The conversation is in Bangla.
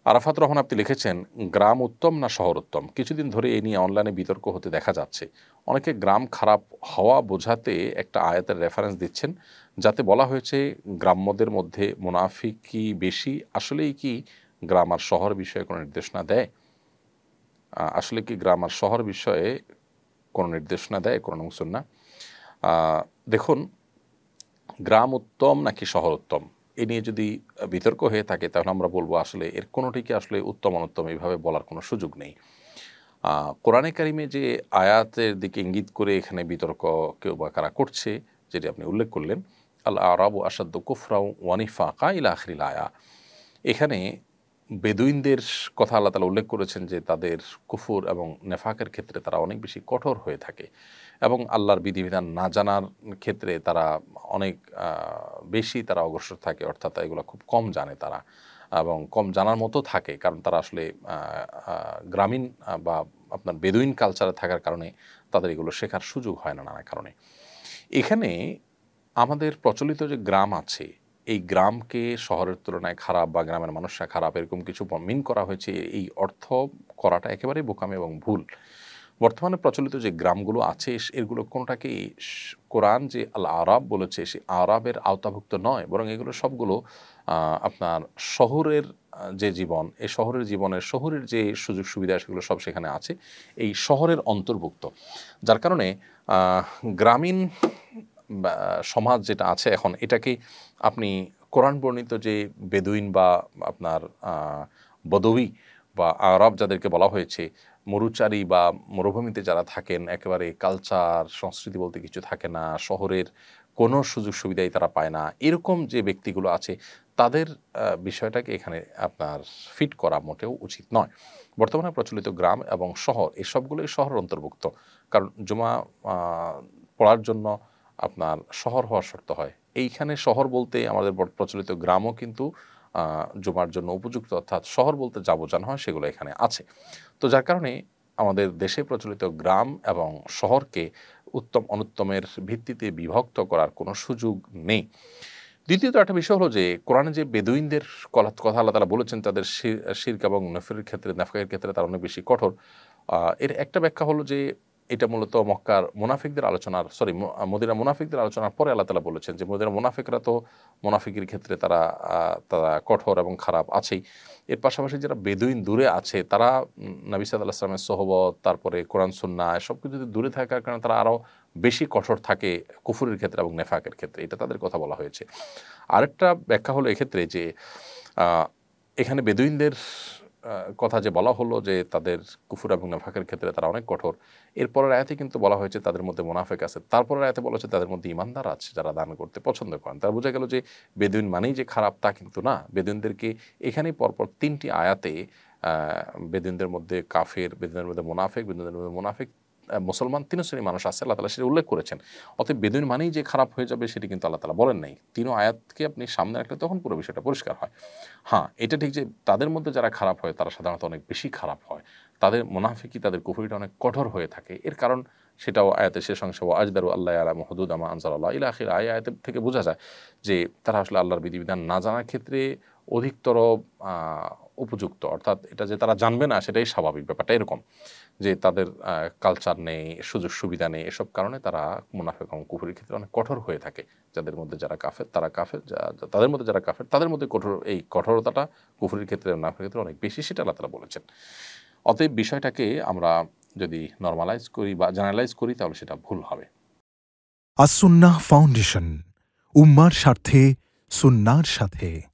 আরাফাত রহমান আপনি লিখেছেন, গ্রাম উত্তম না শহর উত্তম? কিছুদিন ধরে এই নিয়ে অনলাইনে বিতর্ক হতে দেখা যাচ্ছে। অনেকে গ্রাম খারাপ হওয়া বোঝাতে একটা আয়াতের রেফারেন্স দিচ্ছেন, যাতে বলা হয়েছে গ্রাম্যদের মধ্যে মুনাফিকি বেশি। আসলেই কি গ্রাম আর শহর বিষয়ে কোনো নির্দেশনা দেয়? আসলে কি গ্রাম আর শহর বিষয়ে কোনো নির্দেশনা দেয় কোরআন এবং সুন্নাহ? দেখুন, গ্রাম উত্তম নাকি শহর উত্তম, এ নিয়ে যদি বিতর্ক হয়ে থাকে, তাহলে আমরা বলবো আসলে এর কোনোটিকে আসলে উত্তম অনুত্তম এইভাবে বলার কোনো সুযোগ নেই। কোরআনে কারিমে যে আয়াতের দিকে ইঙ্গিত করে এখানে বিতর্ক কেউ বা কারা করছে, যেটি আপনি উল্লেখ করলেন, আল আরাবু আসাদ্দু কুফরাউ ওয়ানিফাকা ইলা আখিরিল আয়া, এখানে বেদুইনদের কথা আল্লাহ তাআলা উল্লেখ করেছেন যে তাদের কুফর এবং নেফাকের ক্ষেত্রে তারা অনেক বেশি কঠোর হয়ে থাকে এবং আল্লাহর বিধিবিধান না জানার ক্ষেত্রে তারা অনেক বেশি তারা অগ্রসর থাকে, অর্থাৎ এগুলো খুব কম জানে তারা এবং কম জানার মতো থাকে, কারণ তারা আসলে গ্রামীণ বা আপনার বেদুইন কালচারে থাকার কারণে তাদের এগুলো শেখার সুযোগ হয় না নানা কারণে। এখানে আমাদের প্রচলিত যে গ্রাম আছে, এই গ্রামকে শহরের তুলনায় খারাপ বা গ্রামের মানুষরা খারাপ এরকম কিছু মিন করা হয়েছে, এই অর্থ করাটা একেবারেই বোকামি এবং ভুল। বর্তমানে প্রচলিত যে গ্রামগুলো আছে এগুলো কোনোটাকেই কোরআন যে আল আরাব বলেছে সে আরাবের আওতাভুক্ত নয়, বরং এগুলো সবগুলো আপনার শহরের যে জীবন, এই শহরের জীবনের শহরের যে সুযোগ সুবিধা সেগুলো সব সেখানে আছে, এই শহরের অন্তর্ভুক্ত। যার কারণে গ্রামীণ সমাজ যেটা আছে এখন, এটাকে আপনি কোরআন বর্ণিত যে বেদুইন বা আপনার বদউই বা আরব যাদেরকে বলা হয়েছে, মরুচারী বা মরুভূমিতে যারা থাকেন, একেবারে কালচার সংস্কৃতি বলতে কিছু থাকে না, শহরের কোনো সুযোগ সুবিধাই তারা পায় না, এরকম যে ব্যক্তিগুলো আছে তাদের বিষয়টাকে এখানে আপনার ফিট করা মোটেও উচিত নয়। বর্তমানে প্রচলিত গ্রাম এবং শহর এই সবগুলোই শহরের অন্তর্ভুক্ত, কারণ জুমা পড়ার জন্য আপনার শহর হওয়ার শর্ত হয়। এইখানে শহর বলতে আমাদের প্রচলিত গ্রামও কিন্তু জুমার জন্য উপযুক্ত, অর্থাৎ শহর বলতে যা বোঝানো হয় সেগুলো এখানে আছে। তো যার কারণে আমাদের দেশে প্রচলিত গ্রাম এবং শহরকে উত্তম অনুত্তমের ভিত্তিতে বিভক্ত করার কোনো সুযোগ নেই। দ্বিতীয়ত একটা বিষয় হলো যে কোরআনে যে বেদুইনদের কথা আল্লাহ তাআলা বলেছেন, তাদের শিরক এবং নফরের ক্ষেত্রে, নাফাকের ক্ষেত্রে তারা অনেক বেশি কঠোর। এর একটা ব্যাখ্যা হলো যে এটা মূলত মক্কার মুনাফিকদের আলোচনার মদিনার মুনাফিকদের আলোচনার পরে আল্লাহ তাআলা বলেছেন যে মদিনার মুনাফিকরা তো মুনাফিকের ক্ষেত্রে তারা কঠোর এবং খারাপ আছেই। এর পাশাপাশি যারা বেদুইন দূরে আছে তারা নবী সাল্লাল্লাহু আলাইহি ওয়াসাল্লামের সোহবত, তারপরে কোরআন সুন্নাহ এসব কিছু দূরে থাকার কারণে তারা আরও বেশি কঠোর থাকে কুফরের ক্ষেত্রে এবং নেফাকের ক্ষেত্রে, এটা তাদের কথা বলা হয়েছে। আরেকটা ব্যাখ্যা হলো এক্ষেত্রে যে এখানে বেদুইনদের কথা যে বলা হলো যে তাদের কুফর এবং নেফাকের ক্ষেত্রে তারা অনেক কঠোর, এরপরের আয়াতে কিন্তু বলা হয়েছে তাদের মধ্যে মুনাফিক আছে, তারপরের আয়াতে বলা হয়েছে তাদের মধ্যে ঈমানদার আছে যারা দান করতে পছন্দ করেন। তার বোঝা গেল যে বেদুইন মানেই যে খারাপ তা কিন্তু না। বেদুইনদেরকে এখানেই পরপর ৩টি আয়াতে বেদুইনদের মধ্যে কাফের, বেদুইনদের মধ্যে মুনাফিক মুসলমান ৩ শ্রেণীর মানুষ আছে, আল্লাহ তাআলা সেটা উল্লেখ করেছেন। অতএব বেদুইন মানেই যে খারাপ হয়ে যাবে সেটি কিন্তু আল্লাহ তাআলা বলেন নাই। ৩ আয়াতকে আপনি সামনে রাখলে তখন পুরো বিষয়টা পরিষ্কার হয়। হ্যাঁ, এটা ঠিক যে তাদের মধ্যে যারা খারাপ হয় তারা সাধারণত অনেক বেশি খারাপ হয়। তাদের মুনাফিকি, তাদের কুফরিটা অনেক কঠোর হয়ে থাকে। এর কারণ সেটাও আয়াতের শেষ অংশে আজদারু আল্লাহ ইয়ালামু হুদুদা মা আনজালাল্লাহ ইলা আখির আয়াত থেকে বোঝা যায় যে তারা আসলে আল্লাহর বিধিবিধান না জানার ক্ষেত্রে অধিকতর উপযুক্ত, অর্থাৎ এটা যে তারা জানবে না সেটাই স্বাভাবিক, ব্যাপারটা এরকম যে তাদের কালচার নেই, সুযোগ সুবিধা নেই, এসব কারণে তারা মুনাফিক এবং কুফরির ক্ষেত্রে অনেক কঠোর হয়ে থাকে। যাদের মধ্যে যারা কাফের তারা কাফের, তাদের মধ্যে যারা কাফের তাদের মধ্যে এই কঠোরতাটা কুফরির ক্ষেত্রে মুনাফিকের ক্ষেত্রে অনেক বেশি, সেটা আল্লাহ তাআলা বলেছেন। অতএব বিষয়টাকে আমরা যদি নরমালাইজ করি বা জেনারেলাইজ করি তাহলে সেটা ভুল হবে। আস-সুন্নাহ ফাউন্ডেশন, উম্মার স্বার্থে সুন্নাহর সাথে।